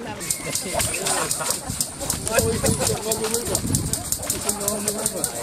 I always think that on the river. It's on the river.